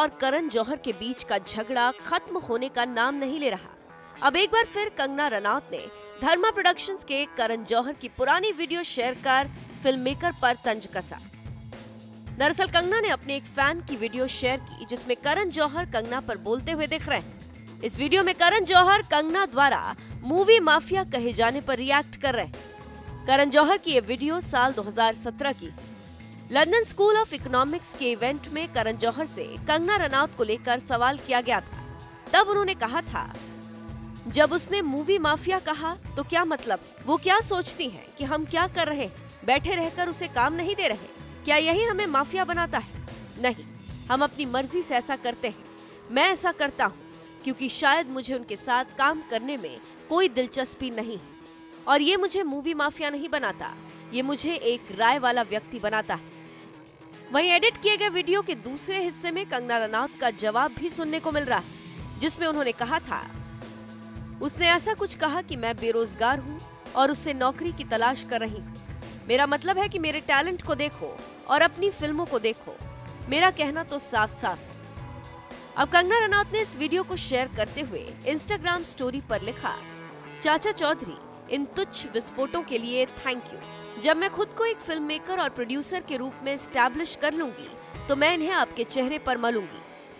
और करण जौहर के बीच का झगड़ा खत्म होने का नाम नहीं ले रहा। अब एक बार फिर कंगना रनौत ने धर्मा प्रोडक्शंस के करण जौहर की पुरानी वीडियो शेयर कर फिल्म मेकर पर तंज कसा। दरअसल कंगना ने अपने एक फैन की वीडियो शेयर की जिसमें करण जौहर कंगना पर बोलते हुए दिख रहे हैं। इस वीडियो में करण जौहर कंगना द्वारा मूवी माफिया कहे जाने पर रिएक्ट कर रहे हैं। करण जौहर की ये वीडियो साल 2017 की लंदन स्कूल ऑफ इकोनॉमिक्स के इवेंट में करण जौहर से कंगना रनौत को लेकर सवाल किया गया था। तब उन्होंने कहा था, जब उसने मूवी माफिया कहा तो क्या मतलब, वो क्या सोचती है कि हम क्या कर रहे हैं, बैठे रहकर उसे काम नहीं दे रहे, क्या यही हमें माफिया बनाता है? नहीं, हम अपनी मर्जी से ऐसा करते हैं। मैं ऐसा करता हूँ क्योंकि शायद मुझे उनके साथ काम करने में कोई दिलचस्पी नहीं है और ये मुझे मूवी माफिया नहीं बनाता, ये मुझे एक राय वाला व्यक्ति बनाता है। वहीं एडिट किए गए वीडियो के दूसरे हिस्से में कंगना रनौत का जवाब भी सुनने को मिल रहा है, जिसमें उन्होंने कहा था, उसने ऐसा कुछ कहा कि मैं बेरोजगार हूँ और उससे नौकरी की तलाश कर रही हूँ। मेरा मतलब है कि मेरे टैलेंट को देखो और अपनी फिल्मों को देखो। मेरा कहना तो साफ साफ है। अब कंगना रनौत ने इस वीडियो को शेयर करते हुए इंस्टाग्राम स्टोरी पर लिखा, चाचा चौधरी, इन तुच्छ विस्फोटों के लिए थैंक यू। जब मैं खुद को एक फिल्म मेकर और प्रोड्यूसर के रूप में एस्टैब्लिश कर लूंगी तो मैं इन्हें आपके चेहरे पर मलूंगी।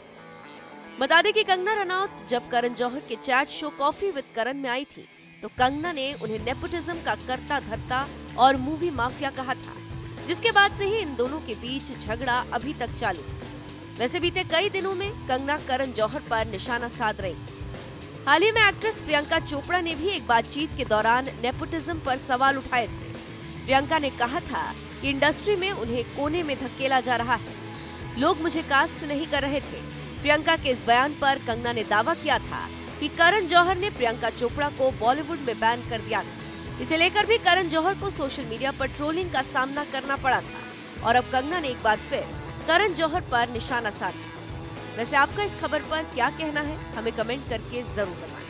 बता दें कि कंगना रनौत जब करण जौहर के chat show coffee with Karan में आई थी तो कंगना ने उन्हें नेपोटिज्म का करता धरता और मूवी माफिया कहा था, जिसके बाद से ही इन दोनों के बीच झगड़ा अभी तक चालू है। वैसे बीते कई दिनों में कंगना करण जौहर पर निशाना साध रही। हाल ही में एक्ट्रेस प्रियंका चोपड़ा ने भी एक बातचीत के दौरान नेपोटिज्म पर सवाल उठाए थे। प्रियंका ने कहा था कि इंडस्ट्री में उन्हें कोने में धकेला जा रहा है, लोग मुझे कास्ट नहीं कर रहे थे। प्रियंका के इस बयान पर कंगना ने दावा किया था कि करण जौहर ने प्रियंका चोपड़ा को बॉलीवुड में बैन कर दिया था। इसे लेकर भी करण जौहर को सोशल मीडिया पर ट्रोलिंग का सामना करना पड़ा था और अब कंगना ने एक बार फिर करण जौहर पर निशाना साधा। वैसे आपका इस खबर पर क्या कहना है, हमें कमेंट करके जरूर बताएं।